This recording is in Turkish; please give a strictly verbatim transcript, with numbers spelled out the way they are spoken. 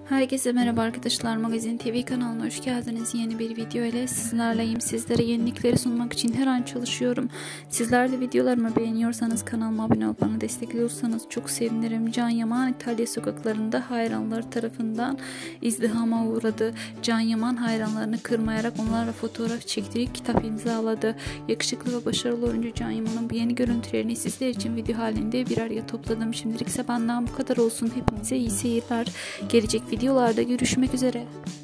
Herkese merhaba arkadaşlar, Magazin T V kanalına hoş geldiniz. Yeni bir video ile sizlerleyim. Sizlere yenilikleri sunmak için her an çalışıyorum. Sizler de videolarımı beğeniyorsanız kanalıma abone olup bana destekliyorsanız çok sevinirim. Can Yaman İtalya sokaklarında hayranları tarafından izdihama uğradı. Can Yaman hayranlarını kırmayarak onlarla fotoğraf çektirip kitap imzaladı. Yakışıklı ve başarılı oyuncu Can Yaman'ın bu yeni görüntülerini sizler için video halinde bir araya topladım. Şimdilik ise benden bu kadar olsun. Hepinize iyi seyirler. Gelecek videolarda görüşmek üzere.